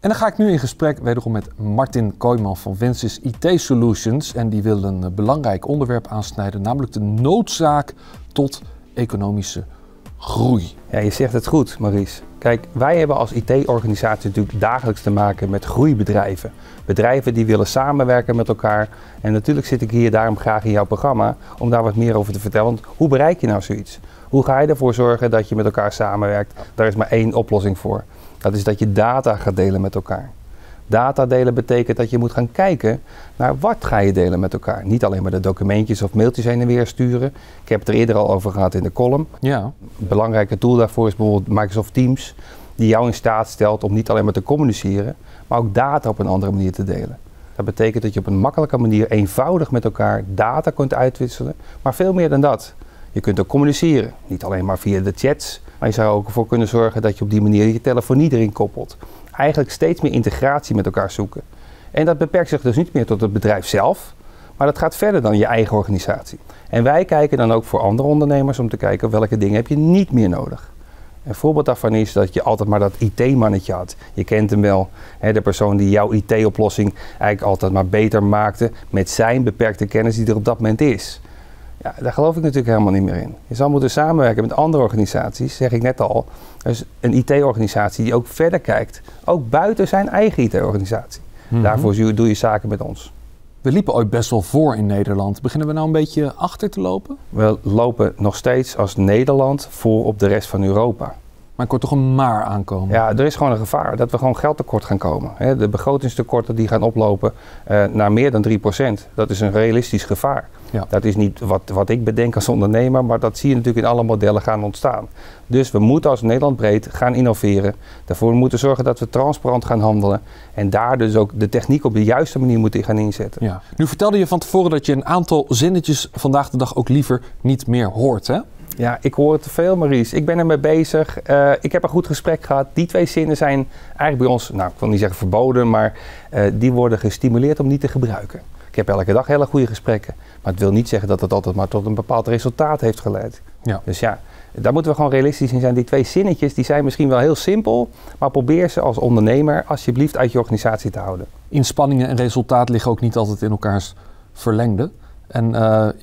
En dan ga ik nu in gesprek wederom met Martin Kooijman van Wensys IT Solutions. En die wil een belangrijk onderwerp aansnijden, namelijk de noodzaak tot economische groei. Ja, je zegt het goed, Maurice. Kijk, wij hebben als IT-organisatie natuurlijk dagelijks te maken met groeibedrijven. Bedrijven die willen samenwerken met elkaar. En natuurlijk zit ik hier daarom graag in jouw programma om daar wat meer over te vertellen. Want hoe bereik je nou zoiets? Hoe ga je ervoor zorgen dat je met elkaar samenwerkt? Daar is maar één oplossing voor. Dat is dat je data gaat delen met elkaar. Data delen betekent dat je moet gaan kijken naar wat ga je delen met elkaar. Niet alleen maar de documentjes of mailtjes heen en weer sturen. Ik heb het er eerder al over gehad in de column. Ja. Een belangrijke tool daarvoor is bijvoorbeeld Microsoft Teams. Die jou in staat stelt om niet alleen maar te communiceren, maar ook data op een andere manier te delen. Dat betekent dat je op een makkelijke manier eenvoudig met elkaar data kunt uitwisselen. Maar veel meer dan dat. Je kunt ook communiceren. Niet alleen maar via de chats. Maar je zou er ook voor kunnen zorgen dat je op die manier je telefonie erin koppelt. Eigenlijk steeds meer integratie met elkaar zoeken. En dat beperkt zich dus niet meer tot het bedrijf zelf, maar dat gaat verder dan je eigen organisatie. En wij kijken dan ook voor andere ondernemers om te kijken welke dingen heb je niet meer nodig. Een voorbeeld daarvan is dat je altijd maar dat IT-mannetje had. Je kent hem wel, hè, de persoon die jouw IT-oplossing eigenlijk altijd maar beter maakte met zijn beperkte kennis die er op dat moment is. Ja, daar geloof ik natuurlijk helemaal niet meer in. Je zal moeten samenwerken met andere organisaties, zeg ik net al. Dus een IT-organisatie die ook verder kijkt, ook buiten zijn eigen IT-organisatie. Daarvoor doe je zaken met ons. We liepen ooit best wel voor in Nederland. Beginnen we nou een beetje achter te lopen? We lopen nog steeds als Nederland voor op de rest van Europa. Maar ik hoor toch een maar aankomen? Ja, er is gewoon een gevaar dat we gewoon geldtekort gaan komen. De begrotingstekorten die gaan oplopen naar meer dan 3%. Dat is een realistisch gevaar. Ja. Dat is niet wat ik bedenk als ondernemer, maar dat zie je natuurlijk in alle modellen gaan ontstaan. Dus we moeten als Nederland breed gaan innoveren. Daarvoor moeten we zorgen dat we transparant gaan handelen. En daar dus ook de techniek op de juiste manier moeten gaan inzetten. Ja. Nu vertelde je van tevoren dat je een aantal zinnetjes vandaag de dag ook liever niet meer hoort, hè? Ja, ik hoor het te veel, Maurice. Ik ben ermee bezig. Ik heb een goed gesprek gehad. Die 2 zinnen zijn eigenlijk bij ons, nou ik wil niet zeggen verboden, maar die worden gestimuleerd om niet te gebruiken. Ik heb elke dag hele goede gesprekken. Maar het wil niet zeggen dat het altijd maar tot een bepaald resultaat heeft geleid. Ja. Dus ja, daar moeten we gewoon realistisch in zijn. Die 2 zinnetjes die zijn misschien wel heel simpel, maar probeer ze als ondernemer alsjeblieft uit je organisatie te houden. Inspanningen en resultaat liggen ook niet altijd in elkaars verlengde. En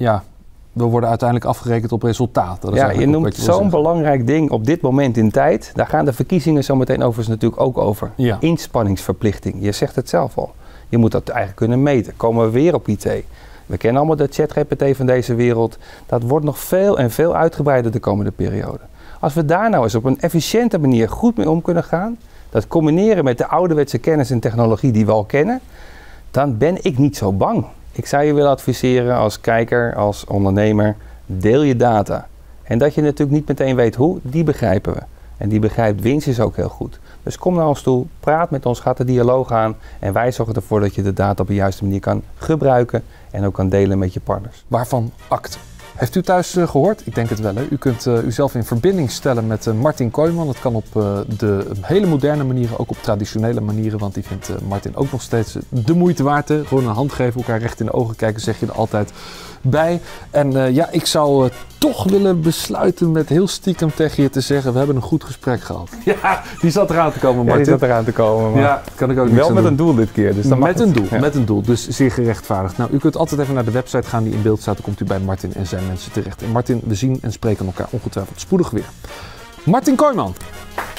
we worden uiteindelijk afgerekend op resultaat. Dat is ja, je noemt zo'n belangrijk ding op dit moment in tijd. Daar gaan de verkiezingen zo meteen overigens natuurlijk ook over. Ja. Inspanningsverplichting. Je zegt het zelf al. Je moet dat eigenlijk kunnen meten. Komen we weer op IT. We kennen allemaal de ChatGPT van deze wereld. Dat wordt nog veel en veel uitgebreider de komende periode. Als we daar nou eens op een efficiënte manier goed mee om kunnen gaan, dat combineren met de ouderwetse kennis en technologie die we al kennen, dan ben ik niet zo bang. Ik zou je willen adviseren als kijker, als ondernemer, deel je data. En dat je natuurlijk niet meteen weet hoe, die begrijpen we. En die begrijpt Wensys ook heel goed. Dus kom naar ons toe, praat met ons, ga de dialoog aan. En wij zorgen ervoor dat je de data op de juiste manier kan gebruiken en ook kan delen met je partners. Waarvan acte. Heeft u thuis gehoord? Ik denk het wel. Hè? U kunt uzelf in verbinding stellen met Martin Kooijman. Dat kan op de hele moderne manieren, ook op traditionele manieren. Want die vindt Martin ook nog steeds de moeite waard. Hè? Gewoon een hand geven, elkaar recht in de ogen kijken, zeg je er altijd bij. En ik zou toch willen besluiten met heel stiekem tegen je te zeggen, we hebben een goed gesprek gehad. Ja, die zat eraan te komen, Martin. Ja, die zat eraan te komen. Maar ja, kan ik ook wel met een doel dit keer. Dus dan met een doel, dus zeer gerechtvaardigd. Nou, u kunt altijd even naar de website gaan die in beeld staat. Dan komt u bij Martin en zijn mensen terecht. En Martin, we zien en spreken elkaar ongetwijfeld spoedig weer. Martin Kooijman.